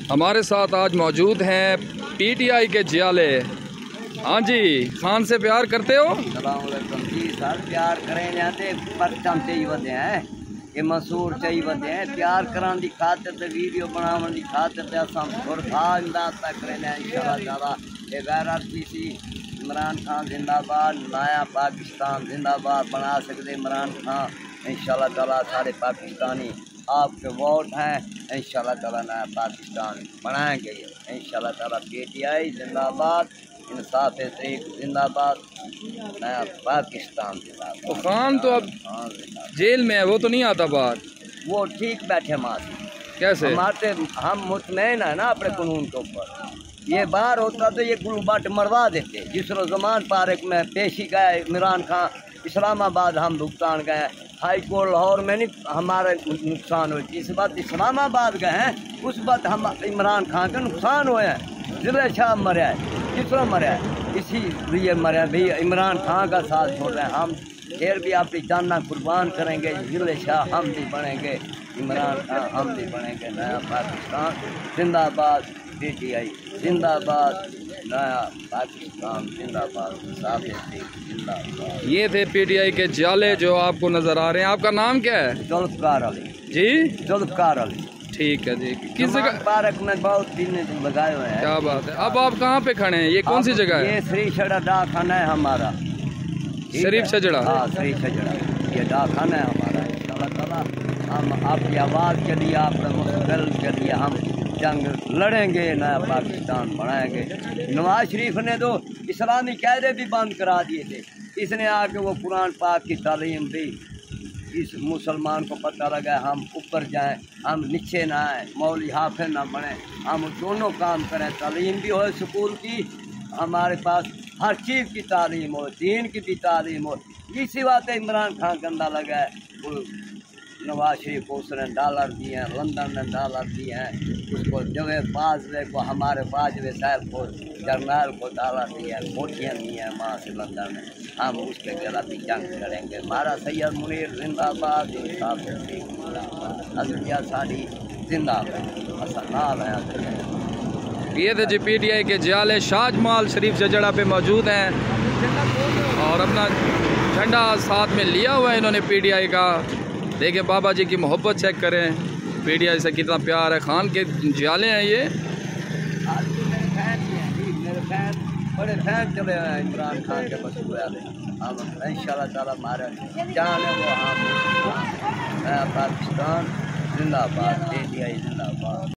ہمارے ساتھ آج موجود ہیں پی ٹی آئی کے جیالے۔ ہاں جی، خان سے پیار کرتے ہو؟ السلام علیکم جی سر، پیار کریں جاتے پرچم چاہیے ودے ہیں، یہ مسور چاہیے ودے ہیں، پیار کران دی خاطر تے ویڈیو بناون دی خاطر تے اساں خورخا امداد تک کریں انشاءاللہ تعالی۔ یہ غیرت کی سی عمران خان زندہ باد، نیا پاکستان زندہ باد بنا سکتے عمران خان انشاءاللہ تعالی۔ سارے پاکستانی آپ کے ووٹ ہیں، انشاءاللہ تعالی نیا پاکستان بنائیں گے انشاءاللہ تعالی۔ پی ٹی آئی زندہ باد، انصاف تحریک زندہ باد، نیا پاکستان زندہ باد۔ تو خان تو اب جیل میں ہے، وہ تو نہیں آتا باہر؟ وہ ٹھیک بیٹھے ماسی، کیسے؟ ہمارے ہم مطمئن ہیں نا اپنے قانون کے اوپر۔ یہ باہر ہوتا تو یہ گلو بٹ مروا دیتے۔ جس روز زمان پارک میں پیشی گئے عمران خان، اسلام آباد ہم بھگتان گئے، ہائی کورٹ لاہور میں نہیں ہمارے نقصان ہوئی۔ جس بات اسلام آباد گئے ہیں اس بات ہم عمران خان کا نقصان ہوئے ہیں۔ ضلع شاہ مریا ہے، کس طرح مریا ہے، اسی لیے مریا بھی عمران خان کا ساتھ چھوڑ رہے ہیں۔ ہم پھر بھی اپنی جاننا قربان کریں گے، ضلع شاہ ہم بھی بنیں گے، عمران خان ہم بھی بنیں گے۔ نیا پاکستان زندہ باد، پی ٹی آئی زندہ باد، نیا پاکستان زندہ باد، صاف زندہ باد۔ یہ تھے پی ٹی آئی کے جیالے جو آپ کو نظر آ رہے ہیں۔ آپ کا نام کیا ہے؟ ذوالفقار علی جی، ذوالفقار علی۔ ٹھیک ہے جی۔ کس جگہ پارک میں بہت دن لگائے ہوئے ہیں۔ کیا بات ہے، اب آپ کہاں پہ کھڑے ہیں؟ یہ کون سی جگہ ہے؟ یہ سری شجڑا ڈاک خانہ ہے ہمارا، شریف شجڑا؟ ہاں سری شجڑا، یہ ڈاک خانہ ہے ہمارا۔ انشاءاللہ تعالی ہم آپ کی آواز کے لیے، آپ کے مستقبل کے لیے ہم جنگ لڑیں گے، نیا پاکستان بنائیں گے۔ نواز شریف نے تو اسلامی قاعدے بھی بند کرا دیے تھے، اس نے آ کے وہ قرآن پاک کی تعلیم دی۔ اس مسلمان کو پتہ لگا ہم اوپر جائیں، ہم نیچے نہ آئیں، مولوی حافظ نہ بنیں، ہم دونوں کام کریں۔ تعلیم بھی ہو اسکول کی، ہمارے پاس ہر چیز کی تعلیم ہو، دین کی بھی تعلیم ہو۔ اسی بات عمران خان گندہ لگا ہے، وہ نواز شریف کو اس نے ڈالر دیے ہیں، لندن نے ڈالر دیے ہیں، اس کو جوید باجوے کو، ہمارے باجوے صاحب کو، جرنیل کو ڈالر دیے ہیں، کوٹیاں دی ہیں وہاں سے لندن میں۔ ہم اس کے خلاف بھی جنگ کریں گے۔ ہمارا سید منیر زندہ باد، انصاف تحریک زندہ باد، عدلیہ ساری زندہ باد، اسنال ہیں۔ یہ تھے جی پی ٹی آئی کے جیالے، شاہ جمال شریف شجڑا پہ موجود ہیں اور اپنا جھنڈا ساتھ میں لیا ہوا ہے انہوں نے پی ٹی آئی کا۔ دیکھیں بابا جی کی محبت چیک کریں، پی ٹی آئی سے کتنا پیار ہے۔ خان کے جیالے ہیں یہ۔ میرے فین بڑے فین چلے ہوئے ہیں عمران خان کے مسئول والے۔ ہم انشاءاللہ تعالی ہمارے جان ہے وہ ہم، نیا پاکستان زندہ باد، پی ٹی آئی زندہ باد۔